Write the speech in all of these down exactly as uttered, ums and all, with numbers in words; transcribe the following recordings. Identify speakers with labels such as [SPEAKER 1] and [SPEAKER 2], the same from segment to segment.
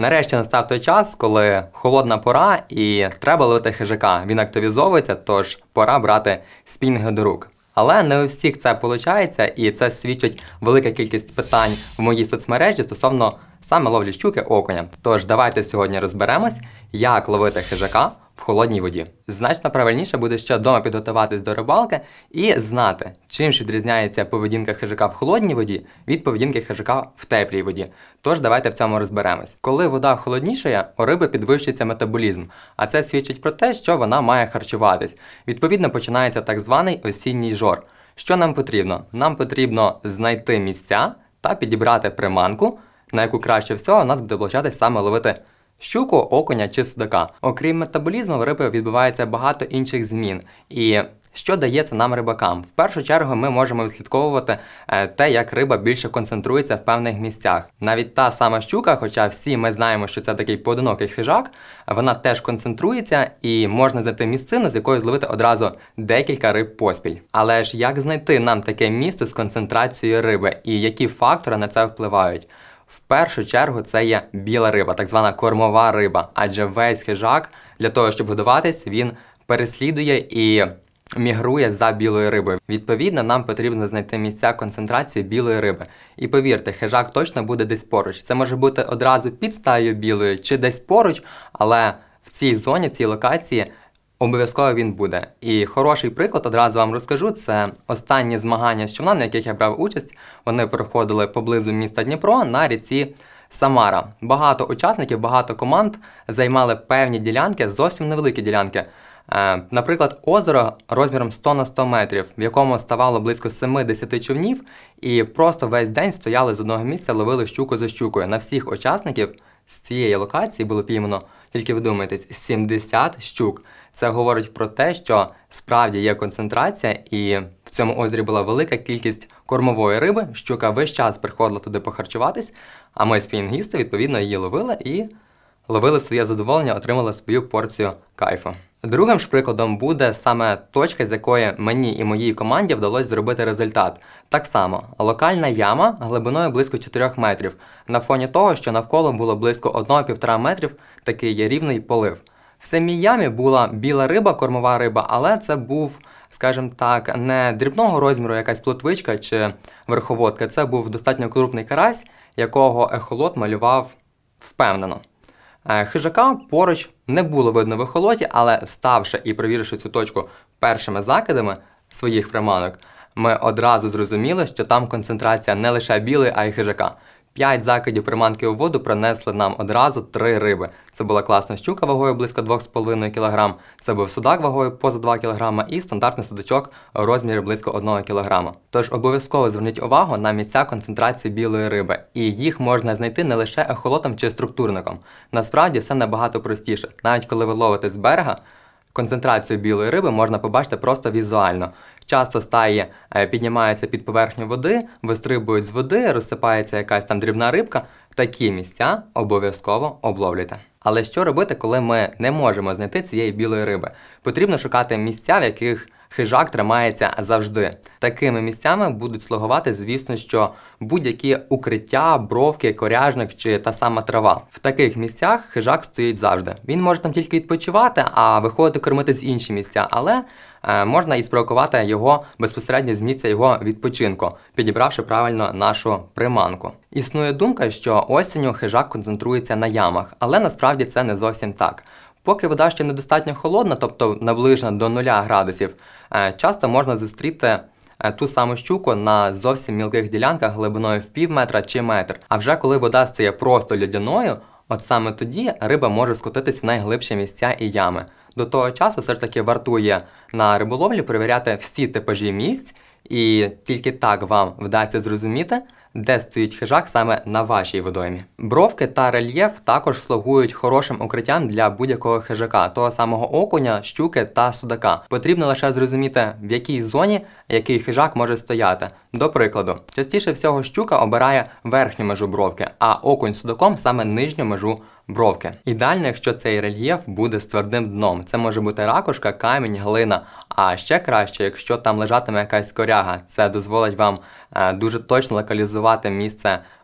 [SPEAKER 1] Нарешті настав той час, коли холодна пора і треба ловити хижака. Він активізовується, тож пора брати спінінги до рук. Але не у всіх це виходить, і це свідчить велика кількість питань в моїй соцмережі стосовно саме ловлі щуки окуня. Тож давайте сьогодні розберемось, як ловити хижака в холодній воді. Значно правильніше буде ще вдома підготуватись до рибалки і знати, чим ж відрізняється поведінка хижака в холодній воді від поведінки хижака в теплій воді. Тож давайте в цьому розберемось. Коли вода холоднішає, у риби підвищується метаболізм, а це свідчить про те, що вона має харчуватись. Відповідно, починається так званий осінній жор. Що нам потрібно? Нам потрібно знайти місця та підібрати приманку, на яку краще всього у нас буде получатись саме ловити щуку, окуня чи судака. Окрім метаболізму, в риби відбувається багато інших змін. І що дає це нам рибакам? В першу чергу ми можемо відслідковувати те, як риба більше концентрується в певних місцях. Навіть та сама щука, хоча всі ми знаємо, що це такий поодинокий хижак, вона теж концентрується і можна знайти місцину, з якої зловити одразу декілька риб поспіль. Але ж як знайти нам таке місце з концентрацією риби і які фактори на це впливають? В першу чергу це є біла риба, так звана кормова риба, адже весь хижак для того, щоб годуватись, він переслідує і мігрує за білою рибою. Відповідно, нам потрібно знайти місця концентрації білої риби. І повірте, хижак точно буде десь поруч. Це може бути одразу під стаєю білої чи десь поруч, але в цій зоні, в цій локації обов'язково він буде. І хороший приклад, одразу вам розкажу, це останні змагання з човна, на яких я брав участь. Вони проходили поблизу міста Дніпро на ріці Самара. Багато учасників, багато команд займали певні ділянки, зовсім невеликі ділянки. Е, наприклад, озеро розміром сто на сто метрів, в якому ставало близько сімдесят човнів, і просто весь день стояли з одного місця, ловили щуку за щукою. На всіх учасників з цієї локації було піймано, тільки вдумайтесь, сімдесят щук. Це говорить про те, що справді є концентрація, і в цьому озері була велика кількість кормової риби, щука весь час приходила туди похарчуватись, а ми спінінгісти, відповідно, її ловили і ловили своє задоволення, отримали свою порцію кайфу. Другим ж прикладом буде саме точка, з якої мені і моїй команді вдалося зробити результат. Так само, локальна яма глибиною близько чотирьох метрів, на фоні того, що навколо було близько одного-півтора метрів, такий є рівний полив. В самій ямі була біла риба, кормова риба, але це був, скажімо так, не дрібного розміру якась плотвичка чи верховодка, це був достатньо крупний карась, якого ехолот малював впевнено. Хижака поруч не було видно в ехолоті, але ставши і провіривши цю точку першими закидами своїх приманок, ми одразу зрозуміли, що там концентрація не лише білої, а й хижака. П'ять закидів приманки у воду принесли нам одразу три риби. Це була класна щука вагою близько два з половиною кілограма, це був судак вагою поза два кілограми і стандартний судачок у розмірі близько одного кілограма. Тож обов'язково зверніть увагу на місця концентрації білої риби. І їх можна знайти не лише ехолотом чи структурником. Насправді все набагато простіше. Навіть коли ви ловите з берега, концентрацію білої риби можна побачити просто візуально. Часто стаї піднімаються під поверхню води, вистрибують з води, розсипається якась там дрібна рибка. Такі місця обов'язково обловлюйте. Але що робити, коли ми не можемо знайти цієї білої риби? Потрібно шукати місця, в яких хижак тримається завжди. Такими місцями будуть слугувати, звісно, що будь-які укриття, бровки, коряжник чи та сама трава. В таких місцях хижак стоїть завжди. Він може там тільки відпочивати, а виходити кормити з інші місця, але е, можна і спровокувати його безпосередньо з місця його відпочинку, підібравши правильно нашу приманку. Існує думка, що осінню хижак концентрується на ямах, але насправді це не зовсім так. Поки вода ще недостатньо холодна, тобто наближена до нуля градусів, часто можна зустріти ту саму щуку на зовсім мілких ділянках глибиною в пів метра чи метр. А вже коли вода стає просто льодяною, от саме тоді риба може скотитись в найглибші місця і ями. До того часу все ж таки вартує на риболовлі перевіряти всі типажі місць, і тільки так вам вдасться зрозуміти, де стоїть хижак саме на вашій водоймі. Бровки та рельєф також слугують хорошим укриттям для будь-якого хижака, того самого окуня, щуки та судака. Потрібно лише зрозуміти, в якій зоні який хижак може стояти. До прикладу, частіше всього щука обирає верхню межу бровки, а окунь з судаком саме нижню межу бровки. Ідеально, якщо цей рельєф буде з твердим дном. Це може бути ракушка, камінь, глина. А ще краще, якщо там лежатиме якась коряга. Це дозволить вам е, дуже точно локалізувати місце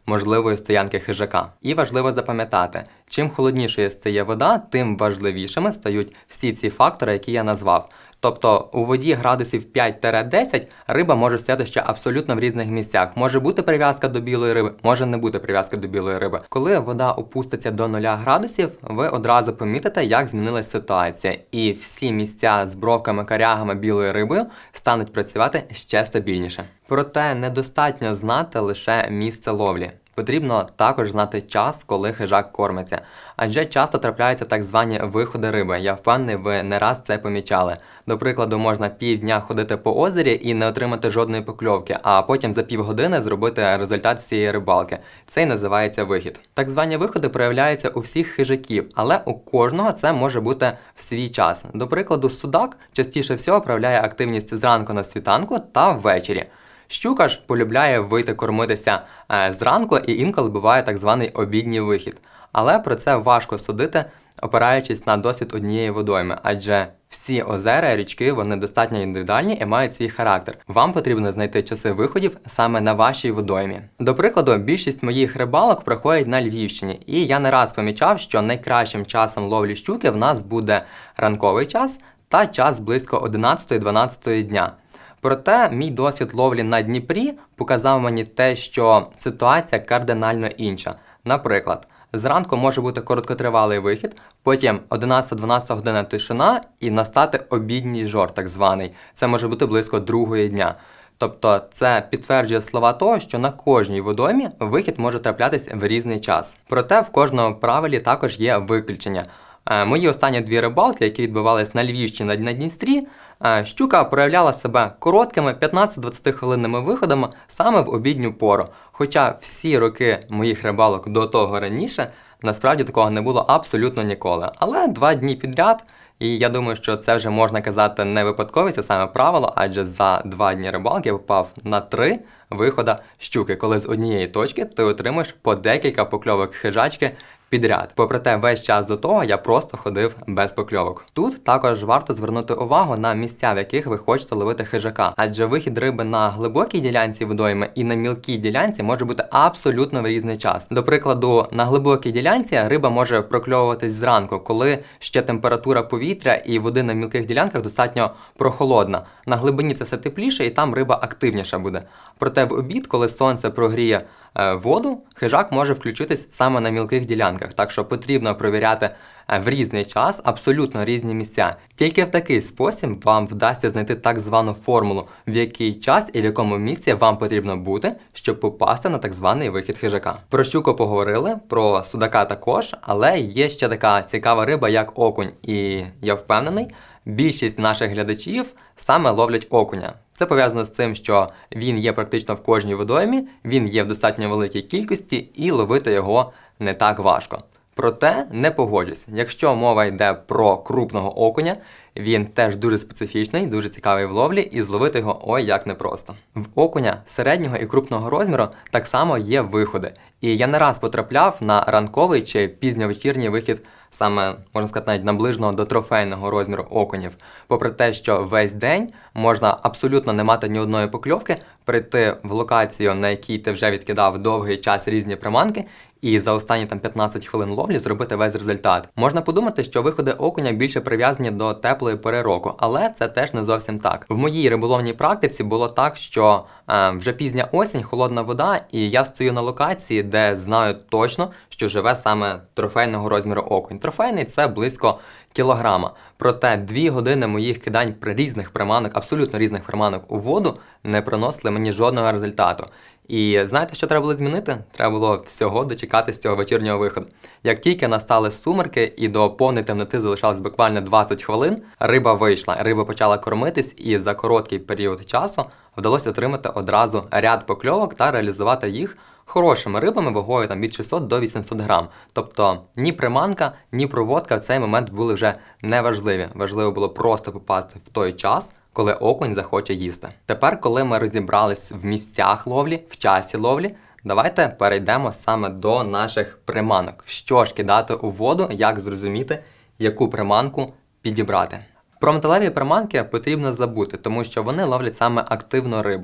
[SPEAKER 1] можливої стоянки хижака. І важливо запам'ятати, чим холоднішою стає вода, тим важливішими стають всі ці фактори, які я назвав. Тобто у воді градусів п'ять-десять риба може стояти ще абсолютно в різних місцях. Може бути прив'язка до білої риби, може не бути прив'язки до білої риби. Коли вода опуститься до нуля градусів, ви одразу помітите, як змінилась ситуація. І всі місця з бровками, корягами, білою рибою стануть працювати ще стабільніше. Проте недостатньо знати лише місце ловлі. Потрібно також знати час, коли хижак кормиться. Адже часто трапляються так звані виходи риби. Я впевнений, ви не раз це помічали. До прикладу, можна півдня ходити по озері і не отримати жодної покльовки, а потім за півгодини зробити результат всієї рибалки. Це й називається вихід. Так звані виходи проявляються у всіх хижаків, але у кожного це може бути в свій час. До прикладу, судак частіше всього проявляє активність зранку на світанку та ввечері. Щука ж полюбляє вийти кормитися е, зранку і інколи буває так званий обідній вихід. Але про це важко судити, опираючись на досвід однієї водойми, адже всі озера, річки, вони достатньо індивідуальні і мають свій характер. Вам потрібно знайти часи виходів саме на вашій водоймі. До прикладу, більшість моїх рибалок проходять на Львівщині, і я не раз помічав, що найкращим часом ловлі щуки в нас буде ранковий час та час близько одинадцятої-дванадцятої дня. Проте мій досвід ловлі на Дніпрі показав мені те, що ситуація кардинально інша. Наприклад, зранку може бути короткотривалий вихід, потім одинадцята-дванадцята година тишина і настати обідній жор, так званий. Це може бути близько другої дня. Тобто це підтверджує слова того, що на кожній водоймі вихід може траплятись в різний час. Проте в кожному правилі також є виключення. Мої останні дві рибалки, які відбувались на Львівщині на Дністрі, щука проявляла себе короткими п'ятнадцято-двадцять хвилинними виходами саме в обідню пору. Хоча всі роки моїх рибалок до того раніше, насправді такого не було абсолютно ніколи. Але два дні підряд, і я думаю, що це вже можна казати не випадковість, а саме правило, адже за два дні рибалки я попав на три виходи щуки, коли з однієї точки ти отримаєш по декілька покльовок хижачки підряд. Попри те, весь час до того я просто ходив без покльовок. Тут також варто звернути увагу на місця, в яких ви хочете ловити хижака, адже вихід риби на глибокій ділянці водойми і на мілкій ділянці може бути абсолютно в різний час. До прикладу, на глибокій ділянці риба може прокльовуватись зранку, коли ще температура повітря і води на мілких ділянках достатньо прохолодна. На глибині це все тепліше і там риба активніша буде. Проте в обід, коли сонце прогріє воду, хижак може включитись саме на мілких ділянках, так що потрібно провіряти в різний час абсолютно різні місця. Тільки в такий спосіб вам вдасться знайти так звану формулу, в який час і в якому місці вам потрібно бути, щоб попасти на так званий вихід хижака. Про щуку поговорили, про судака також, але є ще така цікава риба, як окунь. І я впевнений, більшість наших глядачів саме ловлять окуня. Це пов'язано з тим, що він є практично в кожній водоймі, він є в достатньо великій кількості і ловити його не так важко. Проте не погоджусь, якщо мова йде про крупного окуня, він теж дуже специфічний, дуже цікавий в ловлі і зловити його ой як непросто. В окуня середнього і крупного розміру так само є виходи. І я не раз потрапляв на ранковий чи пізньовечірній вихід саме, можна сказати, навіть наближеного до трофейного розміру окунів. Попри те, що весь день можна абсолютно не мати ні одної покльовки, прийти в локацію, на якій ти вже відкидав довгий час різні приманки, і за останні там п'ятнадцять хвилин ловлі зробити весь результат. Можна подумати, що виходи окуня більше прив'язані до теплої пори року, але це теж не зовсім так. В моїй риболовній практиці було так, що е, вже пізня осінь, холодна вода, і я стою на локації, де знаю точно, що живе саме трофейного розміру окунь. Трофейний – це близько кілограма. Проте дві години моїх кидань при різних приманок, абсолютно різних приманок у воду, не приносили мені жодного результату. І знаєте, що треба було змінити? Треба було всього дочекатись цього вечірнього виходу. Як тільки настали сумерки і до повної темноти залишалось буквально двадцять хвилин, риба вийшла, риба почала кормитись, і за короткий період часу вдалося отримати одразу ряд покльовок та реалізувати їх хорошими рибами вагою там, від шістсот до вісімсот грам. Тобто ні приманка, ні проводка в цей момент були вже неважливі. Важливо було просто попасти в той час, коли окунь захоче їсти. Тепер, коли ми розібрались в місцях ловлі, в часі ловлі, давайте перейдемо саме до наших приманок. Що ж кидати у воду, як зрозуміти, яку приманку підібрати. Про металеві приманки потрібно забути, тому що вони ловлять саме активну рибу.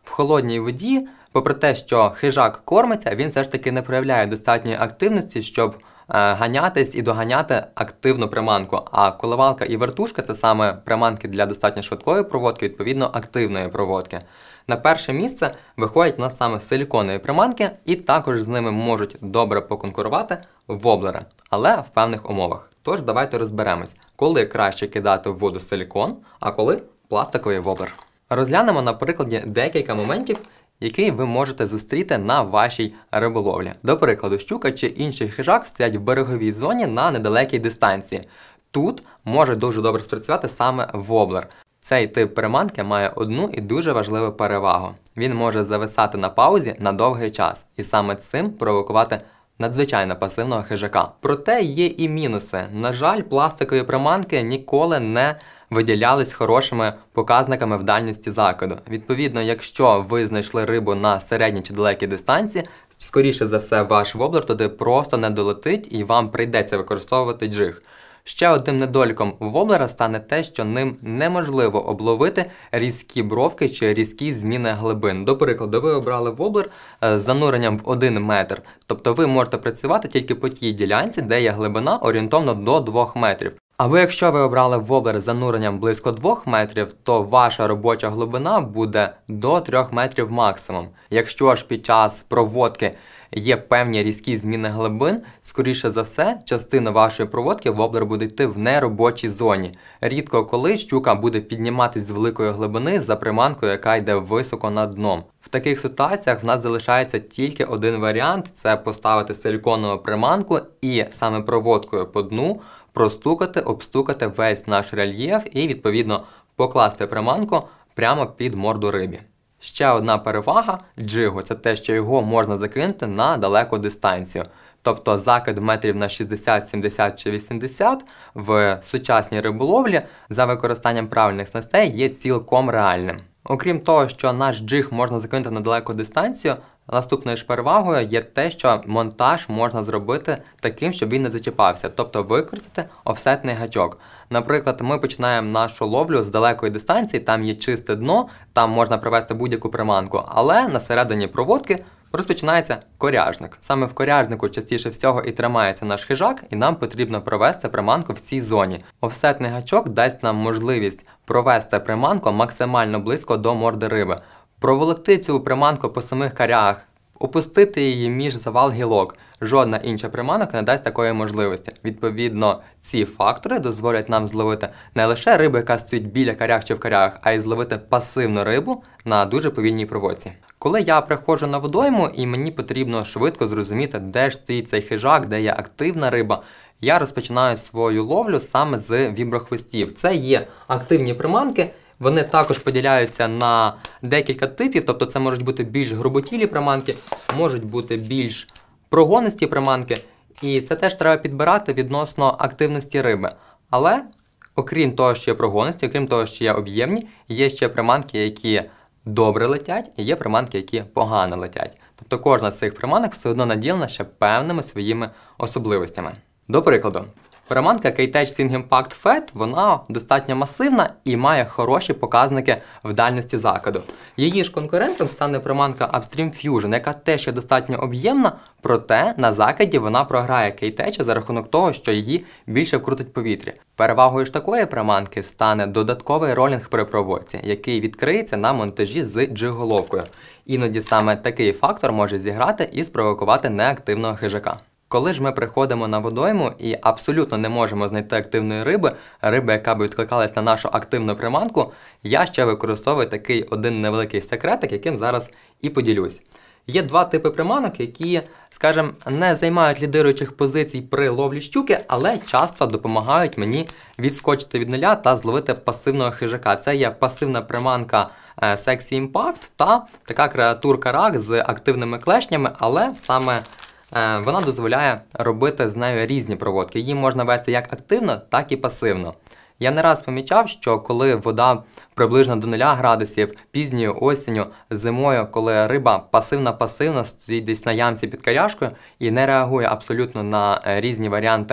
[SPEAKER 1] в холодній воді, попри те, що хижак кормиться, він все ж таки не проявляє достатньої активності, щоб е, ганятись і доганяти активну приманку. А коливалка і вертушка – це саме приманки для достатньо швидкої проводки, відповідно активної проводки. На перше місце виходять у нас саме силіконові приманки, і також з ними можуть добре поконкурувати воблери, але в певних умовах. Тож давайте розберемось, коли краще кидати в воду силікон, а коли пластиковий воблер. Розглянемо на прикладі декілька моментів, які ви можете зустріти на вашій риболовлі. До прикладу, щука чи інший хижак стоять в береговій зоні на недалекій дистанції. Тут може дуже добре спрацювати саме воблер. Цей тип приманки має одну і дуже важливу перевагу. Він може зависати на паузі на довгий час і саме цим провокувати надзвичайно пасивного хижака. Проте є і мінуси. На жаль, пластикові приманки ніколи не виділялись хорошими показниками в дальності закиду. Відповідно, якщо ви знайшли рибу на середній чи далекій дистанції, скоріше за все ваш воблер туди просто не долетить і вам прийдеться використовувати джиг. Ще одним недоліком воблера стане те, що ним неможливо обловити різкі бровки чи різкі зміни глибин. До прикладу, ви обрали воблер з зануренням в один метр, тобто ви можете працювати тільки по тій ділянці, де є глибина орієнтовно до двох метрів. Або якщо ви обрали воблер з зануренням близько двох метрів, то ваша робоча глибина буде до трьох метрів максимум. Якщо ж під час проводки є певні різкі зміни глибин, скоріше за все, частина вашої проводки воблер буде йти в неробочій зоні. Рідко коли щука буде підніматись з великої глибини за приманкою, яка йде високо над дном. В таких ситуаціях в нас залишається тільки один варіант – це поставити силіконову приманку і саме проводкою по дну простукати, обстукати весь наш рельєф і, відповідно, покласти приманку прямо під морду рибі. Ще одна перевага джигу – це те, що його можна закинути на далеку дистанцію. Тобто закид метрів на шістдесят, сімдесят чи вісімдесят в сучасній риболовлі за використанням правильних снастей є цілком реальним. Окрім того, що наш джиг можна закинути на далеку дистанцію, наступною ж перевагою є те, що монтаж можна зробити таким, щоб він не зачіпався, тобто використати офсетний гачок. Наприклад, ми починаємо нашу ловлю з далекої дистанції, там є чисте дно, там можна привести будь-яку приманку, але на середині проводки розпочинається коряжник. Саме в коряжнику частіше всього і тримається наш хижак, і нам потрібно провести приманку в цій зоні. Офсетний гачок дасть нам можливість провести приманку максимально близько до морди риби. Проволокти цю приманку по самих корягах, опустити її між завал гілок. Жодна інша приманка не дасть такої можливості. Відповідно, ці фактори дозволять нам зловити не лише рибу, яка стоїть біля коряг чи в корягах, а й зловити пасивну рибу на дуже повільній проводці. Коли я приходжу на водойму і мені потрібно швидко зрозуміти, де ж стоїть цей хижак, де є активна риба, я розпочинаю свою ловлю саме з віброхвостів. Це є активні приманки. Вони також поділяються на декілька типів, тобто це можуть бути більш груботілі приманки, можуть бути більш прогонисті приманки, і це теж треба підбирати відносно активності риби. Але, окрім того, що є прогонисті, окрім того, що є об'ємні, є ще приманки, які добре летять, і є приманки, які погано летять. Тобто кожна з цих приманок все одно наділена ще певними своїми особливостями. До прикладу, приманка Keitech Swing Impact Fat, вона достатньо масивна і має хороші показники в дальності закиду. Її ж конкурентом стане приманка Upstream Fusion, яка теж є достатньо об'ємна, проте на закиді вона програє Keitech за рахунок того, що її більше вкрутить повітря. Перевагою ж такої приманки стане додатковий ролінг при проводці, який відкриється на монтажі з джиг-головкою. Іноді саме такий фактор може зіграти і спровокувати неактивного хижака. Коли ж ми приходимо на водойму і абсолютно не можемо знайти активної риби, риби, яка би відкликалась на нашу активну приманку, я ще використовую такий один невеликий секретик, яким зараз і поділюсь. Є два типи приманок, які, скажімо, не займають лідируючих позицій при ловлі щуки, але часто допомагають мені відскочити від нуля та зловити пасивного хижака. Це є пасивна приманка Sexy Impact та така креатурка рак з активними клешнями, але саме вона дозволяє робити з нею різні проводки. Її можна вести як активно, так і пасивно. Я не раз помічав, що коли вода приблизно до нуля градусів, пізньою осінню, зимою, коли риба пасивна-пасивна, стоїть десь на ямці під коряжкою і не реагує абсолютно на різні варіанти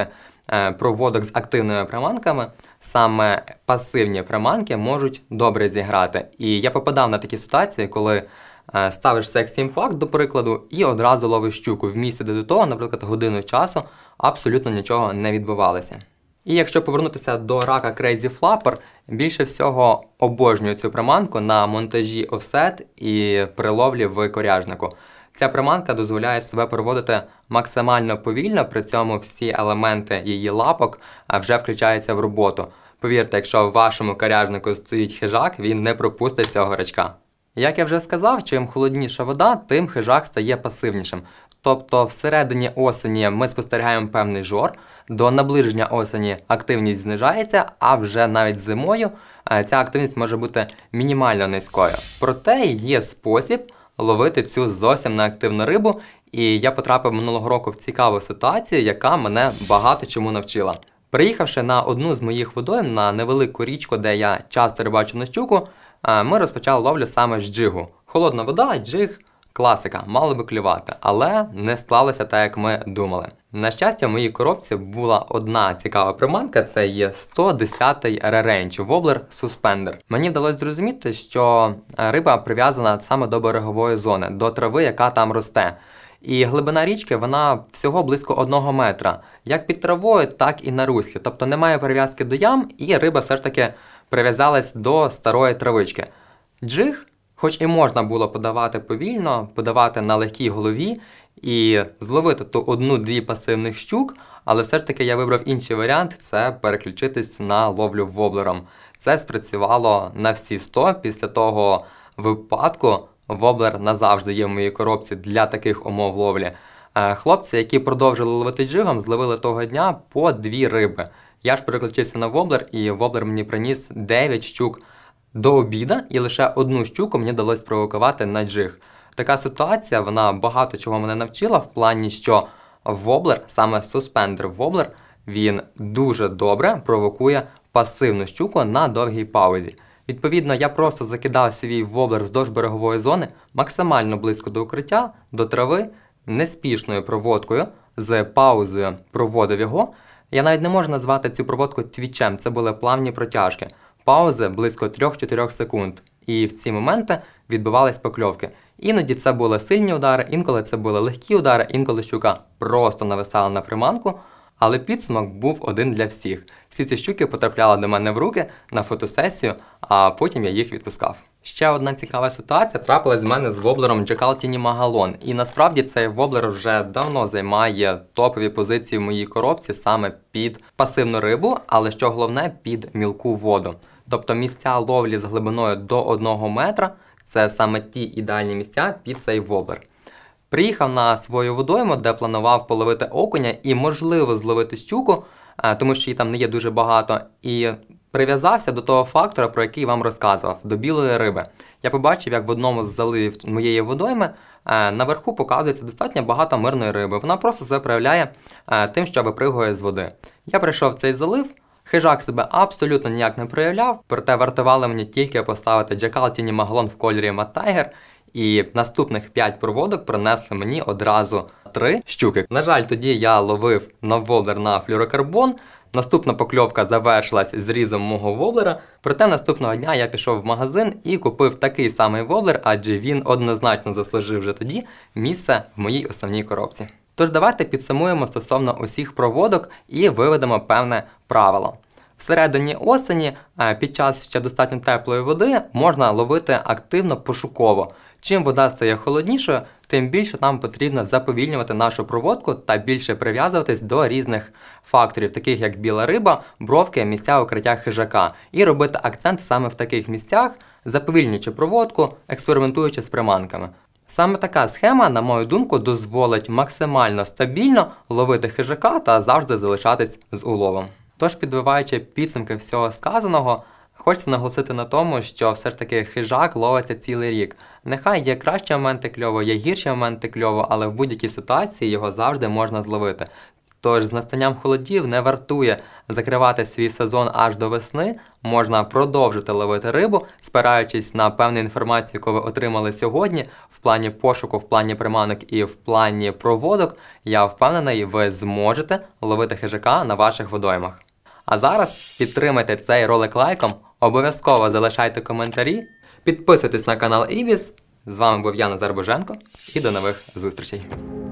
[SPEAKER 1] е, проводок з активними приманками, саме пасивні приманки можуть добре зіграти. І я попадав на такі ситуації, коли е, ставиш Sexy Impact, до прикладу, і одразу ловиш щуку в місці, де до того, наприклад, годину часу абсолютно нічого не відбувалося. І якщо повернутися до рака Crazy Flapper, більше всього обожнюю цю приманку на монтажі Offset і при ловлі в коряжнику. Ця приманка дозволяє себе проводити максимально повільно, при цьому всі елементи її лапок вже включаються в роботу. Повірте, якщо в вашому коряжнику стоїть хижак, він не пропустить цього рачка. Як я вже сказав, чим холодніша вода, тим хижак стає пасивнішим. Тобто всередині осені ми спостерігаємо певний жор, до наближення осені активність знижається, а вже навіть зимою ця активність може бути мінімально низькою. Проте є спосіб ловити цю зовсім неактивну рибу, і я потрапив минулого року в цікаву ситуацію, яка мене багато чому навчила. Приїхавши на одну з моїх водойм, на невелику річку, де я часто рибачу на щуку, ми розпочали ловлю саме з джигу. Холодна вода, джиг, класика, мало би клювати, але не склалося так, як ми думали. На щастя, в моїй коробці була одна цікава приманка, це є сто десятий Re-Range Wobbler Suspender. Мені вдалося зрозуміти, що риба прив'язана саме до берегової зони, до трави, яка там росте. І глибина річки, вона всього близько одного метра, як під травою, так і на руслі. Тобто немає прив'язки до ям, і риба все ж таки прив'язалась до старої травички. Джиг, хоч і можна було подавати повільно, подавати на легкій голові і зловити ту одну-дві пасивних щук, але все ж таки я вибрав інший варіант – це переключитись на ловлю воблером. Це спрацювало на всі сто. Після того випадку воблер назавжди є в моїй коробці для таких умов ловлі. Хлопці, які продовжили ловити джигом, зловили того дня по дві риби. Я ж переключився на воблер, і воблер мені приніс дев'ять щук до обіда, і лише одну щуку мені вдалося спровокувати на джиг. Така ситуація, вона багато чого мене навчила в плані, що воблер, саме суспендер воблер, він дуже добре провокує пасивну щуку на довгій паузі. Відповідно, я просто закидав свій воблер вздовж берегової зони максимально близько до укриття, до трави, неспішною проводкою, з паузою проводив його. Я навіть не можу назвати цю проводку твічем, це були плавні протяжки. Паузи близько три-чотири секунд. І в ці моменти відбувались покльовки. Іноді це були сильні удари, інколи це були легкі удари, інколи щука просто нависала на приманку. Але підсумок був один для всіх. Всі ці щуки потрапляли до мене в руки на фотосесію, а потім я їх відпускав. Ще одна цікава ситуація трапилась з мене з воблером Джекал Тіні Магалон. І насправді цей воблер вже давно займає топові позиції в моїй коробці саме під пасивну рибу, але що головне, під мілку воду. Тобто місця ловлі з глибиною до одного метра – це саме ті ідеальні місця під цей воблер. Приїхав на свою водойму, де планував половити окуня і, можливо, зловити щуку, тому що її там не є дуже багато, і прив'язався до того фактора, про який вам розказував, до білої риби. Я побачив, як в одному з заливів моєї водойми наверху показується достатньо багато мирної риби. Вона просто себе проявляє тим, що випригує з води. Я прийшов в цей залив, хижак себе абсолютно ніяк не проявляв, проте вартувало мені тільки поставити Джекал Тіні Магалон в кольорі Mad Tiger, і наступних п'ять проводок принесли мені одразу три щуки. На жаль, тоді я ловив на воблер на флюрокарбон. Наступна покльовка завершилась зрізом мого воблера. Проте наступного дня я пішов в магазин і купив такий самий воблер, адже він однозначно заслужив вже тоді місце в моїй основній коробці. Тож давайте підсумуємо стосовно усіх проводок і виведемо певне правило. Всередині осені, під час ще достатньо теплої води, можна ловити активно пошуково. Чим вода стає холоднішою, тим більше нам потрібно заповільнювати нашу проводку та більше прив'язуватись до різних факторів, таких як біла риба, бровки, місця укриття хижака. І робити акцент саме в таких місцях, заповільнюючи проводку, експериментуючи з приманками. Саме така схема, на мою думку, дозволить максимально стабільно ловити хижака та завжди залишатись з уловом. Тож, підбиваючи підсумки всього сказаного, хочеться наголосити на тому, що все ж таки хижак ловиться цілий рік. Нехай є кращі моменти кльову, є гірші моменти кльову, але в будь-якій ситуації його завжди можна зловити. Тож з настанням холодів не вартує закривати свій сезон аж до весни, можна продовжити ловити рибу, спираючись на певну інформацію, яку ви отримали сьогодні, в плані пошуку, в плані приманок і в плані проводок, я впевнений, ви зможете ловити хижака на ваших водоймах. А зараз підтримайте цей ролик лайком, обов'язково залишайте коментарі, підписуйтесь на канал Ібіс. З вами був я, Назар Боженко, і до нових зустрічей.